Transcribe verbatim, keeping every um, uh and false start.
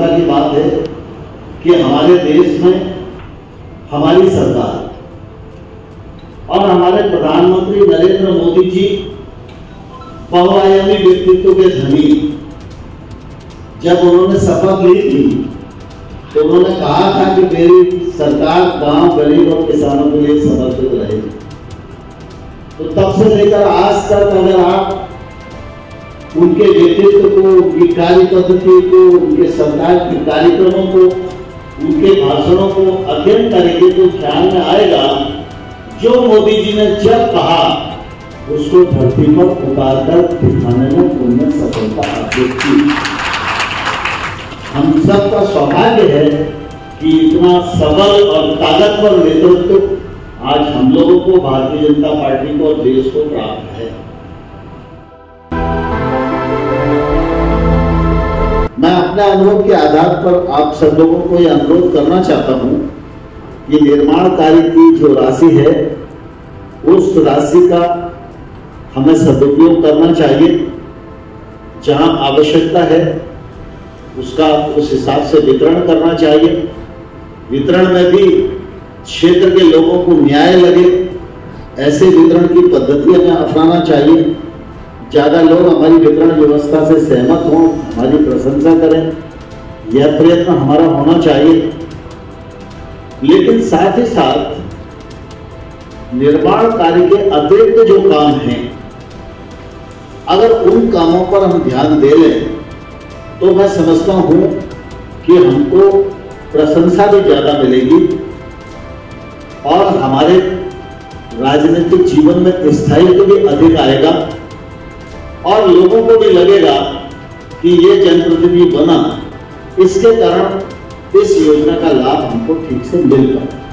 प्रसन्नता की बात है कि हमारे देश में हमारी सरकार और हमारे प्रधानमंत्री नरेंद्र मोदी जी बहुआयामी व्यक्तित्व के धनी, जब उन्होंने शपथ ली थी तो उन्होंने कहा था कि मेरी सरकार गांव, गरीब और किसानों के लिए समर्पित रहेगी। तो तब से लेकर आज तक अगर आप उनके व्यक्तित्व को, उनकी कार्य पद्धति को, उनके सरकार के कार्यक्रमों को, उनके भाषणों को अध्ययन करेंगे तो ख्याल में आएगा जो मोदी जी ने जब कहा उसको धरती पर उतारकर दिखाने में उन्होंने सफलता अर्जित की। हम सबका सौभाग्य है कि इतना सबल और ताकतवर नेतृत्व आज हम लोगों को, भारतीय जनता पार्टी को और देश को प्राप्त है। मैं अपने अनुभव के आधार पर आप सब लोगों को यह अनुरोध करना चाहता हूं कि निर्माण कार्य की जो राशि है उस राशि का हमें सदुपयोग करना चाहिए। जहां आवश्यकता है उसका उस हिसाब से वितरण करना चाहिए। वितरण में भी क्षेत्र के लोगों को न्याय लगे ऐसे वितरण की पद्धति हमें अपनाना चाहिए। ज्यादा लोग हमारी वितरण व्यवस्था से सहमत हों, हमारी प्रशंसा करें, यह प्रयत्न हमारा होना चाहिए। लेकिन साथ ही साथ निर्माण कार्य के अतिरिक्त जो काम हैं, अगर उन कामों पर हम ध्यान दे लें तो मैं समझता हूं कि हमको प्रशंसा भी ज्यादा मिलेगी और हमारे राजनीतिक जीवन में स्थायित्व भी अधिक आएगा और लोगों को भी लगेगा कि ये जनप्रतिनिधि बना, इसके कारण इस योजना का लाभ हमको ठीक से मिल पाए।